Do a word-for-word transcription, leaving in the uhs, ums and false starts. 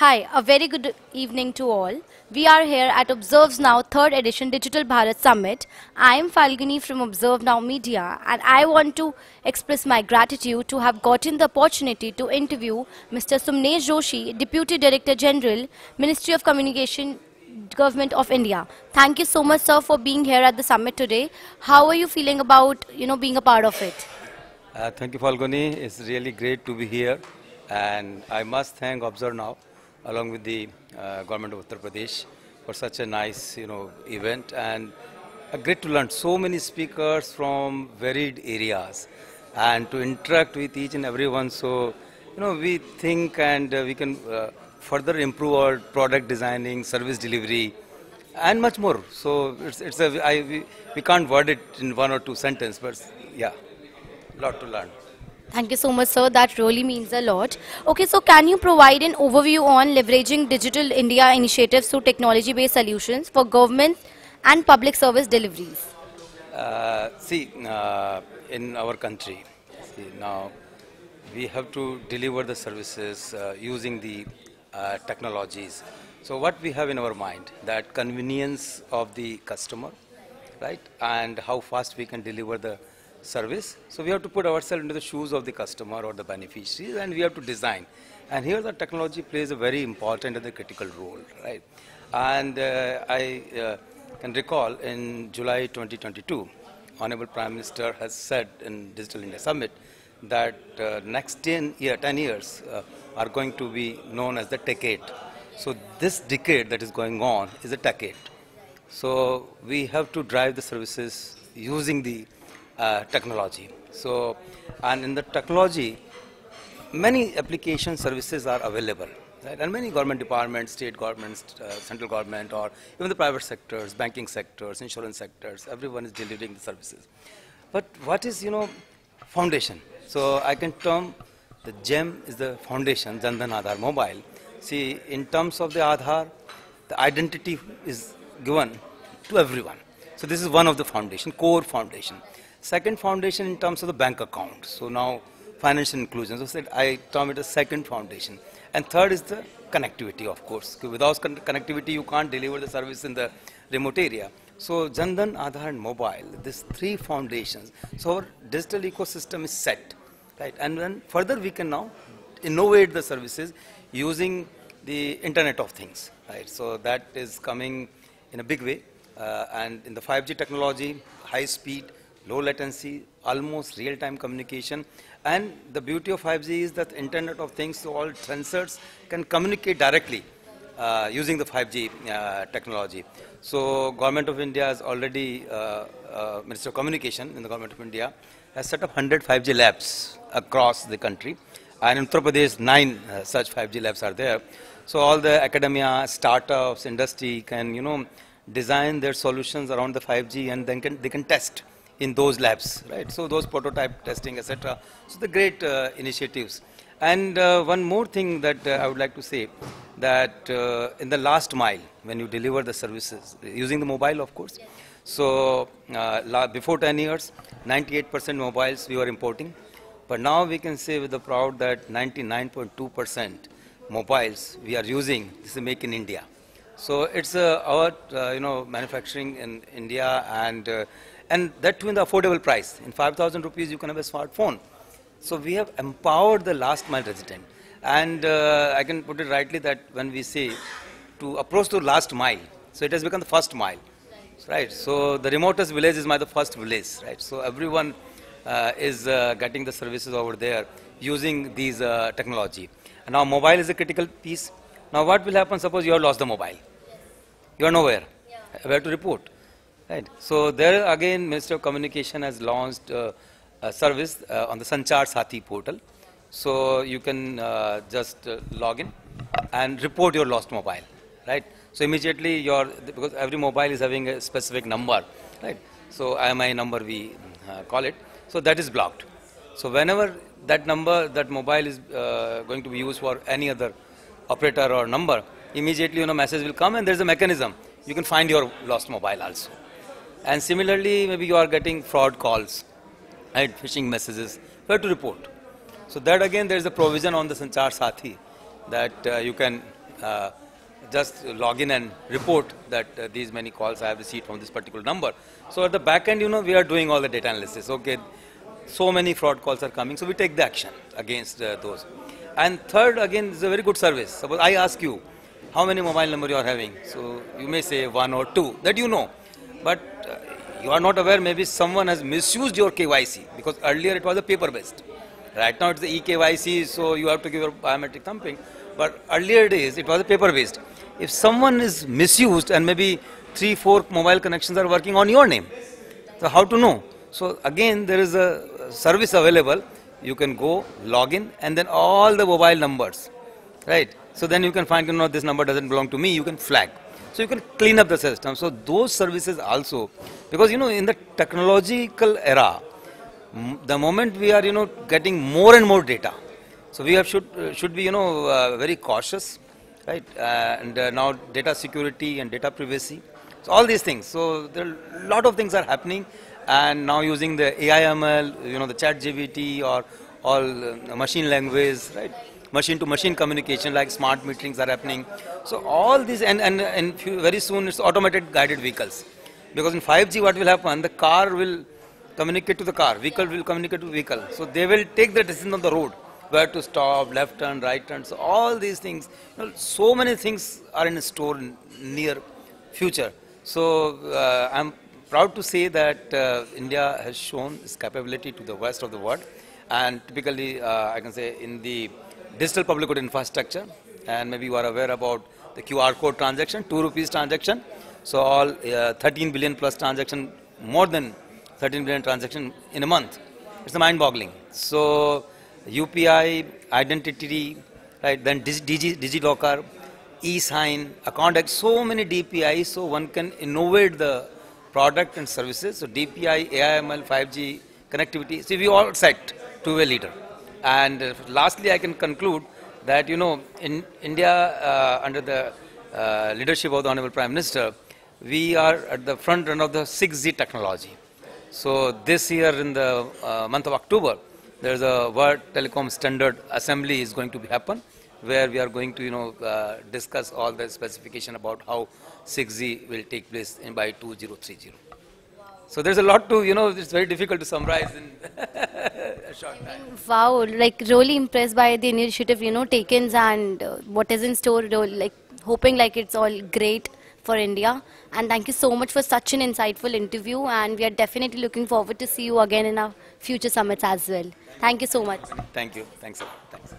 Hi, a very good evening to all. We are here at Observes Now third edition Digital Bharat Summit. I am Falguni from Observe Now Media and I want to express my gratitude to have gotten the opportunity to interview Mister Sumnesh Joshi, Deputy Director General, Ministry of Communication, Government of India. Thank you so much, sir, for being here at the summit today. How are you feeling about, you know, being a part of it? Uh, thank you, Falguni. It's really great to be here. And I must thank Observe Now, along with the uh, government of Uttar Pradesh, for such a nice, you know, event. And uh, great to learn so many speakers from varied areas and to interact with each and everyone. So, you know, we think and uh, we can uh, further improve our product designing, service delivery, and much more. So, it's, it's a, I, we, we can't word it in one or two sentences, but yeah. Lot to learn. Thank you so much, sir. That really means a lot. Okay, so can you provide an overview on leveraging Digital India initiatives through technology-based solutions for government and public service deliveries? Uh, see, uh, in our country, see, now we have to deliver the services uh, using the uh, technologies. So what we have in our mind, that convenience of the customer, right, and how fast we can deliver the service. So we have to put ourselves into the shoes of the customer or the beneficiaries, and we have to design. And here the technology plays a very important and a critical role, right? And uh, I uh, can recall in July twenty twenty-two, Honorable Prime Minister has said in Digital India Summit that uh, next ten, year, ten years uh, are going to be known as the decade. So this decade that is going on is a decade. So we have to drive the services using the Uh, technology. So, and in the technology, many application services are available, right? And many government departments, state governments, uh, central government, or even the private sectors, banking sectors, insurance sectors, everyone is delivering the services. But what is, you know, foundation? So I can term the GEM is the foundation, Jan Dhan Aadhaar Mobile. See, in terms of the Aadhaar, the identity is given to everyone. So this is one of the foundation, core foundation. Second foundation in terms of the bank account. So now financial inclusion. So I term it as second foundation. And third is the connectivity, of course. Without connectivity, you can't deliver the service in the remote area. So Jan Dhan, Aadhaar and mobile, these three foundations. So our digital ecosystem is set, right? And then further we can now innovate the services using the Internet of Things, right? So that is coming in a big way. Uh, and in the five G technology, high speed, low latency, almost real-time communication. And the beauty of five G is that Internet of Things, so all sensors can communicate directly uh, using the five G uh, technology. So Government of India has already, uh, uh, Minister of Communication in the Government of India has set up one hundred five G labs across the country. And in Uttar Pradesh, nine uh, such five G labs are there. So all the academia, startups, industry can, you know, design their solutions around the five G and then can, they can test in those labs, right? So those prototype testing, et cetera. So the great uh, initiatives. And uh, one more thing that uh, I would like to say, that uh, in the last mile, when you deliver the services, using the mobile, of course. So uh, before ten years, ninety-eight percent mobiles we were importing. But now we can say with the proud that ninety-nine point two percent mobiles we are using, this is Make in India. So it's uh, our, uh, you know, manufacturing in India, and uh, and that too in the affordable price. In five thousand rupees, you can have a smartphone. So we have empowered the last mile resident. And uh, I can put it rightly that when we say to approach to last mile, so it has become the first mile, right? So the remotest village is my the first village, right? So everyone uh, is uh, getting the services over there using these uh, technology. And now mobile is a critical piece. Now what will happen, suppose you have lost the mobile? You are nowhere. Yeah. Where to report? Right. So there again, Ministry of Communication has launched uh, a service uh, on the Sanchar Sathi portal. So you can uh, just uh, log in and report your lost mobile, right? So immediately your, because every mobile is having a specific number, right? So I M I number we uh, call it. So that is blocked. So whenever that number, that mobile is uh, going to be used for any other operator or number, immediately, you know, message will come, and there is a mechanism. You can find your lost mobile also. And similarly, maybe you are getting fraud calls, right, phishing messages, where to report. So that again, there is a provision on the Sanchar Sathi that uh, you can uh, just log in and report that uh, these many calls I have received from this particular number. So at the back end, you know, we are doing all the data analysis. Okay, so many fraud calls are coming, so we take the action against uh, those. And third, again, is a very good service. Suppose I ask you, how many mobile number you are having? So you may say one or two, that you know. But uh, you are not aware, maybe someone has misused your K Y C, because earlier it was a paper-based. Right now it's the e K Y C, so you have to give your biometric thumbprint. But earlier days, it was a paper-based. If someone is misused and maybe three, four mobile connections are working on your name, so how to know? So again, there is a service available. You can go, log in, and then all the mobile numbers, right? So then you can find, you know, this number doesn't belong to me, you can flag. So you can clean up the system. So those services also, because, you know, in the technological era, the moment we are, you know, getting more and more data, so we have should, uh, should be, you know, uh, very cautious, right? Uh, and uh, now data security and data privacy, so all these things. So there are a lot of things are happening. And now using the A I M L, you know, the chat G P T or all uh, machine language, right? Machine to machine communication, like smart meterings are happening. So all these, and, and, and few, very soon it's automated guided vehicles. Because in five G what will happen, the car will communicate to the car, vehicle will communicate to vehicle. So they will take the decision on the road, where to stop, left turn, right turn. So all these things, you know, so many things are in store in near future. So uh, I'm proud to say that uh, India has shown its capability to the rest of the world, and typically uh, I can say in the digital public good infrastructure, and maybe you are aware about the Q R code transaction, two rupees transaction. So all uh, thirteen billion plus transaction, more than thirteen billion transaction in a month. It's mind-boggling. So U P I, identity, right? Then Digi, DigiLocker, e-sign, account, so many D P Is. So one can innovate the product and services. So D P I, A I M L, five G, connectivity. See, we all set to a leader. And uh, lastly, I can conclude that, you know, in India, uh, under the uh, leadership of the Honorable Prime Minister, we are at the front run of the six G technology. So this year in the uh, month of October, there is a World Telecom Standard Assembly is going to be happen, where we are going to, you know, uh, discuss all the specification about how six G will take place in by two thousand thirty. So there's a lot to, you know, it's very difficult to summarize in a short time. Wow, like really impressed by the initiative, you know, taken, and uh, what is in store, like hoping like it's all great for India. And thank you so much for such an insightful interview, and we are definitely looking forward to see you again in our future summits as well. Thank you so much. Thank you. Thanks a lot. Thanks.